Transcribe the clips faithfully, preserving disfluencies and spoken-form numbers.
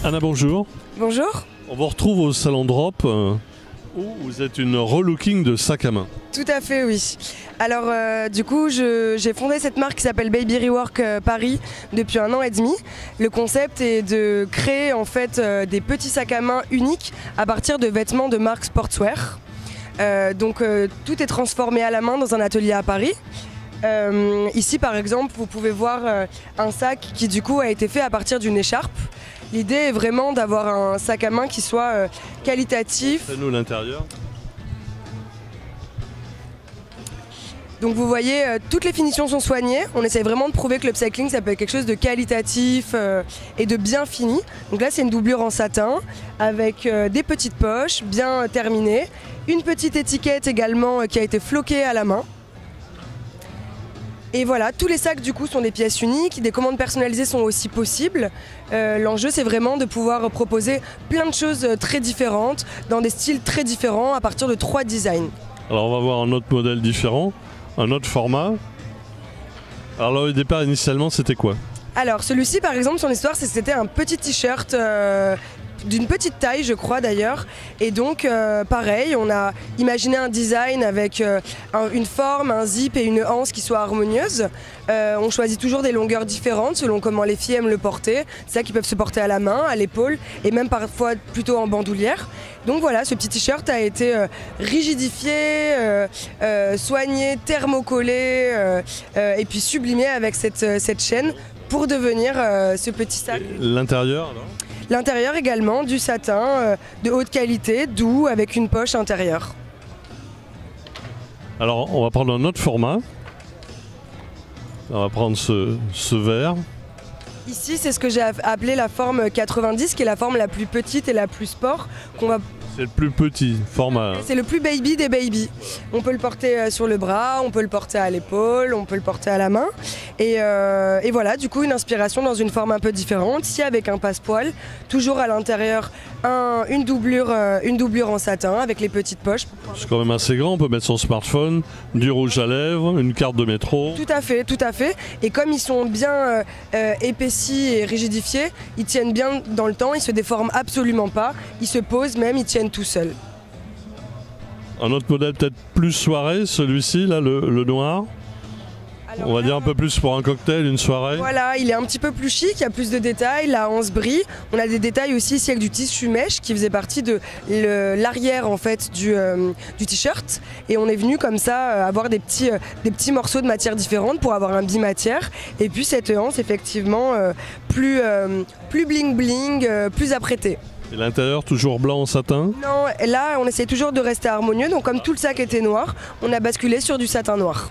Anna, bonjour. Bonjour. On vous retrouve au Salon Drop euh, où vous êtes une relooking de sac à main. Tout à fait, oui. Alors euh, du coup, j'ai fondé cette marque qui s'appelle Baby Rework euh, Paris depuis un an et demi. Le concept est de créer en fait euh, des petits sacs à main uniques à partir de vêtements de marque sportswear. Euh, donc euh, tout est transformé à la main dans un atelier à Paris. Euh, ici par exemple, vous pouvez voir euh, un sac qui du coup a été fait à partir d'une écharpe. L'idée est vraiment d'avoir un sac à main qui soit euh, qualitatif. Faites-nous l'intérieur. Donc vous voyez, euh, toutes les finitions sont soignées. On essaye vraiment de prouver que l'upcycling, ça peut être quelque chose de qualitatif euh, et de bien fini. Donc là, c'est une doublure en satin avec euh, des petites poches bien euh, terminées. Une petite étiquette également euh, qui a été floquée à la main. Et voilà, tous les sacs du coup sont des pièces uniques, des commandes personnalisées sont aussi possibles. Euh, L'enjeu c'est vraiment de pouvoir proposer plein de choses très différentes, dans des styles très différents à partir de trois designs. Alors on va voir un autre modèle différent, un autre format. Alors le départ initialement c'était quoi? Alors celui-ci par exemple, son histoire c'est que c'était un petit t-shirt euh, d'une petite taille je crois d'ailleurs, et donc euh, pareil on a imaginé un design avec euh, un, une forme, un zip et une anse qui soient harmonieuses. Euh, on choisit toujours des longueurs différentes selon comment les filles aiment le porter, c'est ça qui peuvent se porter à la main, à l'épaule et même parfois plutôt en bandoulière. Donc voilà, ce petit t-shirt a été euh, rigidifié, euh, euh, soigné, thermocollé euh, euh, et puis sublimé avec cette, cette chaîne pour devenir euh, ce petit sac. L'intérieur alors? L'intérieur également, du satin euh, de haute qualité, doux, avec une poche intérieure. Alors on va prendre un autre format. On va prendre ce, ce verre. Ici, c'est ce que j'ai appelé la forme quatre-vingt-dix, qui est la forme la plus petite et la plus sport qu'on va... C'est le plus petit format. C'est le plus baby des baby. On peut le porter sur le bras, on peut le porter à l'épaule, on peut le porter à la main. Et, euh, et voilà, du coup, une inspiration dans une forme un peu différente, ici avec un passepoil, toujours à l'intérieur un, une, doublure, euh, une doublure en satin avec les petites poches. C'est quand même assez grand, on peut mettre son smartphone, du rouge à lèvres, une carte de métro. Tout à fait, tout à fait. Et comme ils sont bien euh, euh, épaissis et rigidifiés, ils tiennent bien dans le temps, ils se déforment absolument pas, ils se posent même, ils tiennent tout seul. Un autre modèle peut-être plus soirée, celui-ci, là, le, le noir. Alors on va là, dire un peu plus pour un cocktail, une soirée. Voilà, il est un petit peu plus chic, il y a plus de détails, la hanse brille. On a des détails aussi ici avec du tissu mèche qui faisait partie de l'arrière en fait du, euh, du t-shirt. Et on est venu comme ça euh, avoir des petits, euh, des petits morceaux de matière différentes pour avoir un bimatière. Et puis cette hanse effectivement euh, plus, euh, plus bling bling, euh, plus apprêtée. Et l'intérieur toujours blanc en satin? Non, là on essaie toujours de rester harmonieux, donc comme tout le sac était noir, on a basculé sur du satin noir.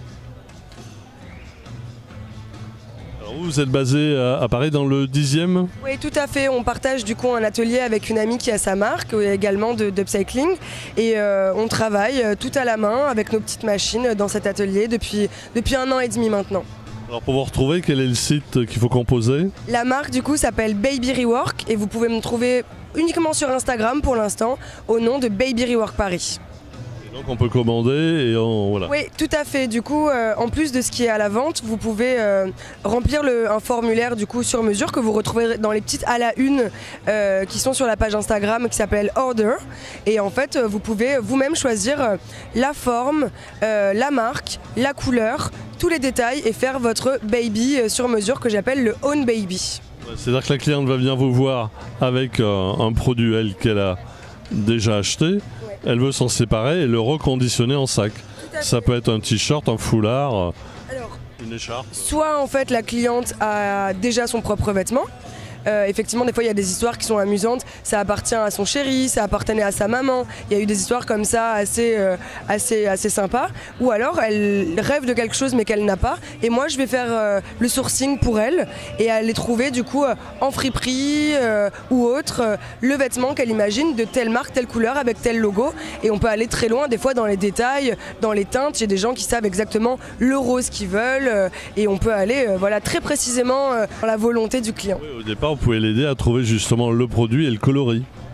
Alors vous, vous êtes basé à, à Paris dans le dixième? Oui, tout à fait, on partage du coup un atelier avec une amie qui a sa marque, également de d'upcycling, et euh, on travaille tout à la main avec nos petites machines dans cet atelier depuis, depuis un an et demi maintenant. Alors pour vous retrouver, quel est le site qu'il faut composer? La marque du coup s'appelle Baby Rework et vous pouvez me trouver uniquement sur Instagram pour l'instant au nom de Baby Rework Paris. Et donc on peut commander et on... voilà. Oui, tout à fait. Du coup, euh, en plus de ce qui est à la vente, vous pouvez euh, remplir le, un formulaire du coup sur mesure que vous retrouverez dans les petites à la une euh, qui sont sur la page Instagram qui s'appelle Order. Et en fait, vous pouvez vous-même choisir euh, la forme, euh, la marque, la couleur, tous les détails et faire votre baby sur mesure que j'appelle le Own Baby. C'est-à-dire que la cliente va venir vous voir avec euh, un produit elle qu'elle a déjà acheté, ouais. Elle veut s'en séparer et le reconditionner en sac. Ça peut être un t-shirt, un foulard, Alors, une écharpe. Soit en fait la cliente a déjà son propre vêtement. Euh, effectivement, des fois, il y a des histoires qui sont amusantes. Ça appartient à son chéri, ça appartenait à sa maman. Il y a eu des histoires comme ça assez, euh, assez, assez sympas. Ou alors, elle rêve de quelque chose mais qu'elle n'a pas. Et moi, je vais faire euh, le sourcing pour elle et aller trouver du coup euh, en friperie euh, ou autre euh, le vêtement qu'elle imagine de telle marque, telle couleur avec tel logo. Et on peut aller très loin, des fois dans les détails, dans les teintes. J'ai des gens qui savent exactement le rose qu'ils veulent euh, et on peut aller euh, voilà, très précisément euh, dans la volonté du client. Oui, au départ, vous pouvez l'aider à trouver justement le produit et le coloris. Oui.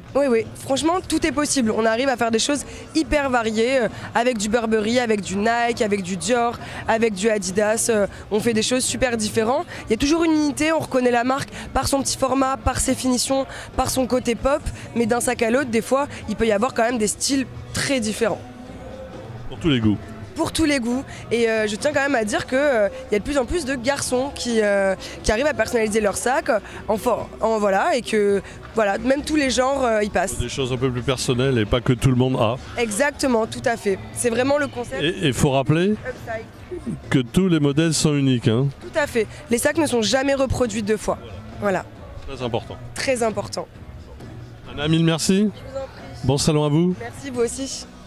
Oui, oui, franchement, tout est possible. On arrive à faire des choses hyper variées, euh, avec du Burberry, avec du Nike, avec du Dior, avec du Adidas. Euh, on fait des choses super différentes. Il y a toujours une unité, on reconnaît la marque par son petit format, par ses finitions, par son côté pop. Mais d'un sac à l'autre, des fois, il peut y avoir quand même des styles très différents. Pour tous les goûts. Pour tous les goûts. Et euh, je tiens quand même à dire qu'il euh, y a de plus en plus de garçons qui, euh, qui arrivent à personnaliser leur sac en, for- en voilà, et que voilà, même tous les genres euh, y passent. Des choses un peu plus personnelles et pas que tout le monde a. Exactement, tout à fait. C'est vraiment le concept. Et il faut rappeler Upside. que tous les modèles sont uniques. Hein. Tout à fait. Les sacs ne sont jamais reproduits deux fois. Voilà. Très important. Très important. Anna, mille merci. Je vous en prie. Bon salon à vous. Merci, vous aussi.